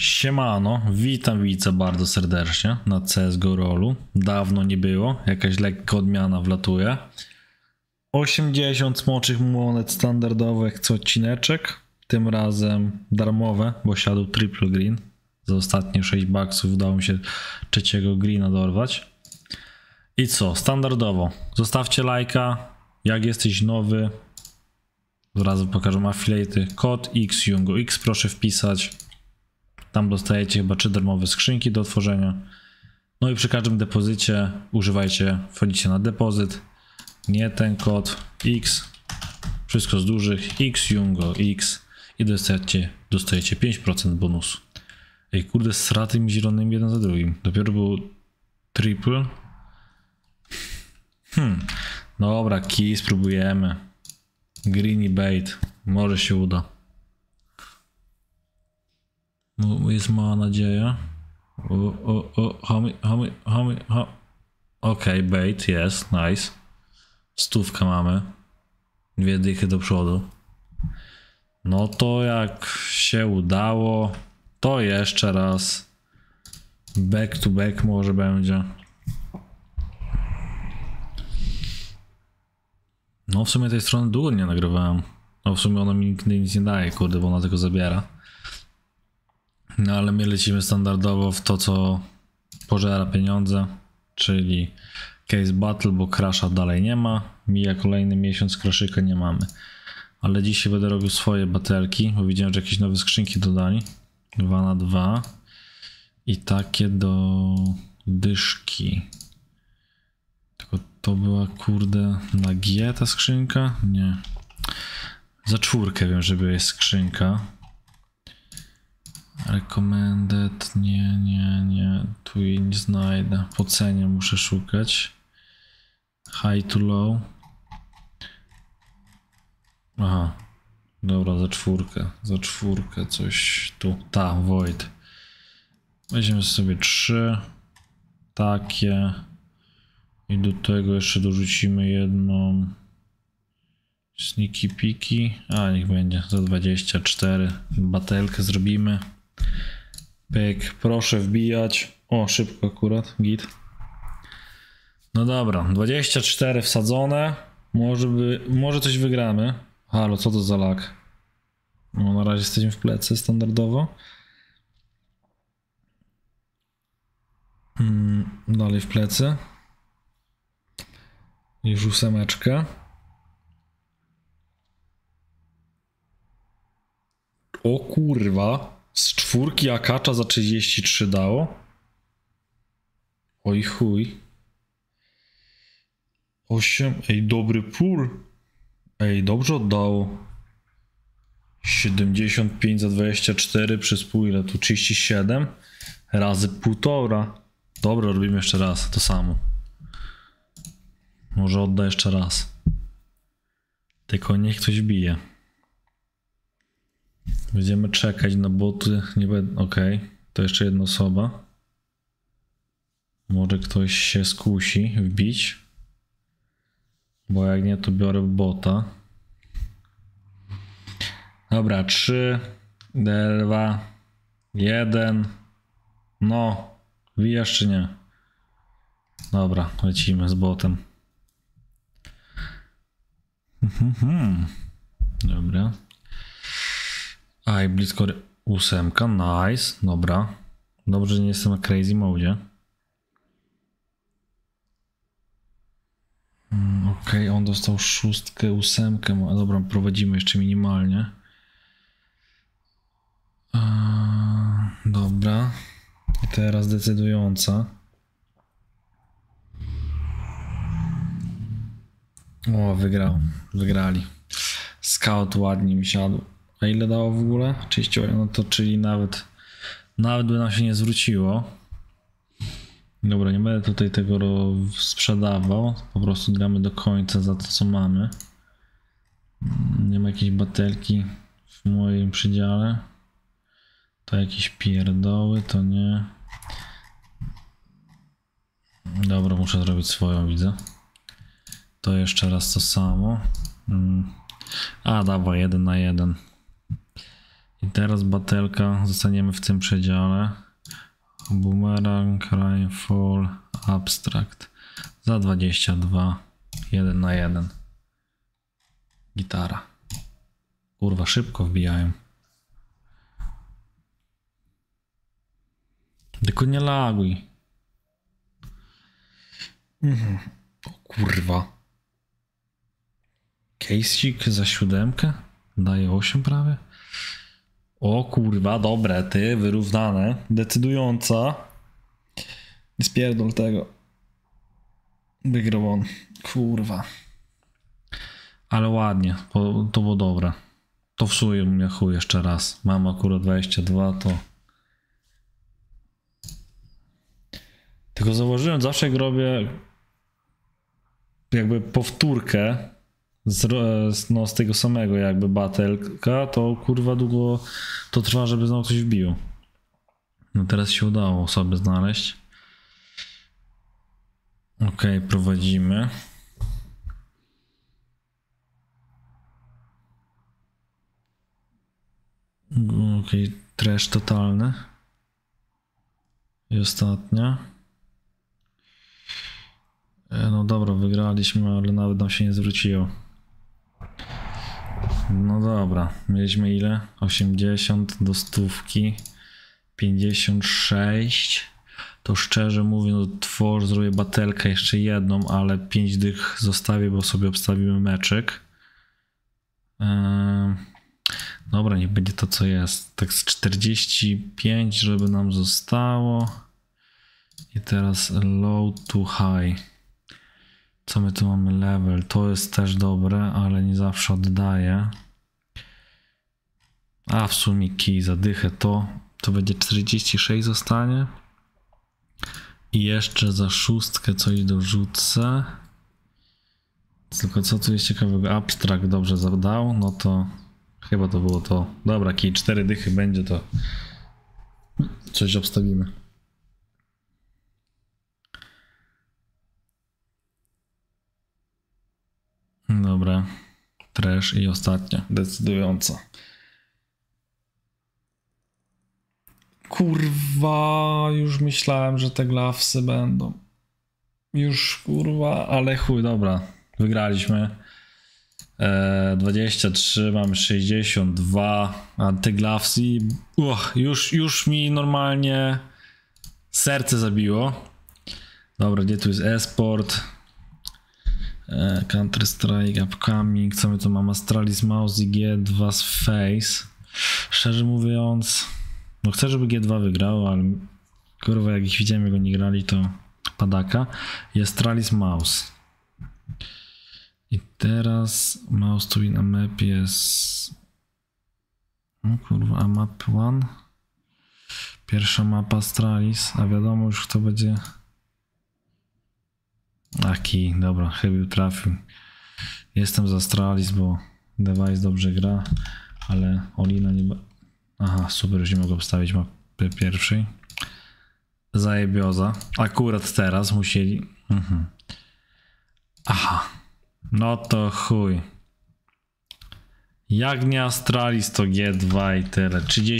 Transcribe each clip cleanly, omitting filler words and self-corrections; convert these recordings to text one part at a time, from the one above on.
Siemano, widzę bardzo serdecznie na CSGO Rollu. Dawno nie było, jakaś lekka odmiana wlatuje. 80 smoczych monet standardowych co odcineczek. Tym razem darmowe, bo siadł triple green. Za ostatnie 6 baksów udało mi się trzeciego greena dorwać. I co, standardowo. Zostawcie lajka, jak jesteś nowy. Zaraz pokażę affiliaty. Kod XJungo X proszę wpisać. Tam dostajecie chyba 3 darmowe skrzynki do otworzenia. No i przy każdym depozycie używajcie, wchodzicie na depozyt. Nie ten kod X. Wszystko z dużych. XJungo X. I dostajecie 5% bonusu. Ej kurde, z tymi zielonymi jeden za drugim. Dopiero był triple. Dobra, key spróbujemy. Greeny bait. Może się uda. No, jest mała nadzieja. Okej, bait jest, nice. 100 mamy. 2 dychy do przodu. No to jak się udało, to jeszcze raz. Back to back może będzie. No w sumie tej strony długo nie nagrywałem. No w sumie ona mi nigdy nic nie daje, kurde, bo ona tylko zabiera. No ale my lecimy standardowo w to, co pożera pieniądze, czyli case battle, bo crasha dalej nie ma. Mija kolejny miesiąc, craszyka nie mamy. Ale dzisiaj będę robił swoje batelki, bo widziałem, że jakieś nowe skrzynki dodali. 2 na 2 i takie do dyszki. Tylko to była kurde na G ta skrzynka? Nie. Za 4 wiem, że jest skrzynka. Recommended, nie, tu jej nie znajdę. Po cenie muszę szukać. High to low. Aha, dobra, za czwórkę coś tu. Void. Weźmiemy sobie 3 takie i do tego jeszcze dorzucimy jedną sneaky piki, a niech będzie za 24. Batelkę zrobimy. Pyk, proszę wbijać. O, szybko akurat, git. No dobra, 24 wsadzone. Może coś wygramy. Halo, co to za lag? No na razie jesteśmy w plecy standardowo. Dalej w plecy. Już 8. O kurwa, z 4 akacza za 33 dało. Oj chuj. 8, ej dobry pull. Ej, dobrze oddało. 75 za 24 przez pół, ile tu? 37 razy 1,5. Dobra, robimy jeszcze raz to samo. Może odda jeszcze raz. Tylko niech ktoś bije. Będziemy czekać na boty. Nie będę. Okej, to jeszcze jedna osoba. Może ktoś się skusi wbić. Bo jak nie, to biorę bota. Dobra, 3, 2, 1. No, wbijasz czy nie? Dobra, lecimy z botem. Dobra. A i blisko 8, nice, dobra. Dobrze, że nie jestem na crazy mode. Okej, on dostał 6, 8. Dobra, prowadzimy jeszcze minimalnie. Dobra. I teraz decydująca. O, wygrali. Scout ładnie mi siadł. A ile dało w ogóle? 38, no to czyli nawet by nam się nie zwróciło. Dobra, nie będę tutaj tego sprzedawał. Po prostu gramy do końca za to, co mamy. Nie ma jakiejś batelki w moim przydziale. To jakieś pierdoły, to nie. Dobra, muszę zrobić swoją, widzę. To jeszcze raz to samo. A, dawaj, 1 na 1. I teraz batelka, zostaniemy w tym przedziale. Boomerang, Rainfall, Abstract. Za 22, 1 na 1. Gitara. Kurwa, szybko wbijają. Tylko nie laguj. O kurwa. Case'ik za 7. Daje 8 prawie. O kurwa, dobre ty, wyrównane. Decydująca. Nie spierdol tego. Wygrał on. Kurwa. Ale ładnie, to było dobre. To wsuję mnie chuj jeszcze raz. Mam akurat 22, to... Tylko zauważyłem, zawsze jak robię jakby powtórkę z tego samego jakby batelka, to kurwa długo to trwa, żeby znowu coś wbił. No teraz się udało sobie znaleźć. Ok, prowadzimy. Ok, trash totalny. I ostatnia. No dobra, wygraliśmy, ale nawet nam się nie zwróciło. No dobra, mieliśmy ile? 80 do 100, 56. To szczerze mówiąc, zrobię batelkę jeszcze jedną, ale 5 dych zostawię, bo sobie obstawimy meczek. Dobra, niech będzie to co jest. Tak z 45, żeby nam zostało. I teraz low to high. Co my tu mamy? Level. To jest też dobre, ale nie zawsze oddaje. A w sumie kij, zadychę to będzie 46 zostanie. I jeszcze za 6 coś dorzucę. Tylko co tu jest ciekawego? Abstract dobrze zadał, no to chyba to było to. Dobra, kij 4 dychy będzie, to coś obstawimy. Dobra, trash i ostatnia, decydująca. Kurwa, już myślałem, że te glawsy będą. Już kurwa, ale chuj, dobra, wygraliśmy. 23, mamy 62, a te glawsy, już mi normalnie serce zabiło. Dobra, gdzie tu jest esport? Counter Strike, Upcoming, co my tu mamy? Astralis Mouse i G2 z Face. Szczerze mówiąc, no chcę, żeby G2 wygrało, ale kurwa, jak ich widziałem, jak oni grali, to padaka. Jest Astralis Mouse. I teraz Mouse to win a map jest... No kurwa, a map 1. Pierwsza mapa Astralis, a wiadomo już kto będzie... Aki, dobra, chyba trafił. Jestem za Astralis, bo device dobrze gra, ale Olina nie... Aha, super, już nie mogę obstawić mapy pierwszej. Zajebioza. Akurat teraz musieli... Aha. No to chuj. Jak nie Astralis, to G2 i tyle.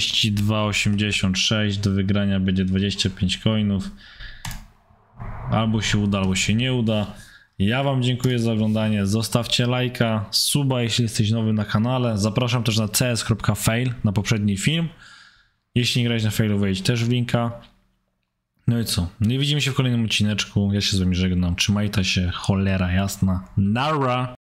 32,86 do wygrania będzie 25 coinów. Albo się uda, albo się nie uda. Ja wam dziękuję za oglądanie. Zostawcie lajka, suba, jeśli jesteś nowy na kanale. Zapraszam też na cs.fail, na poprzedni film. Jeśli nie grałeś na failu, wejdź też w linka. No i co? No i widzimy się w kolejnym odcineczku. Ja się z wami żegnam. Trzymajcie się, cholera jasna. Nara!